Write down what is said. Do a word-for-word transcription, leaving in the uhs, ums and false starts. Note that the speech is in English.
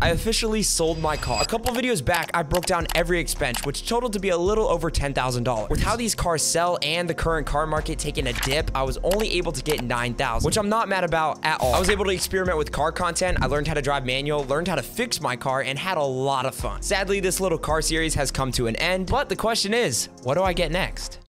I officially sold my car. A couple videos back, I broke down every expense, which totaled to be a little over ten thousand dollars. With how these cars sell and the current car market taking a dip, I was only able to get nine thousand dollars, which I'm not mad about at all. I was able to experiment with car content. I learned how to drive manual, learned how to fix my car, and had a lot of fun. Sadly, this little car series has come to an end, but the question is, what do I get next?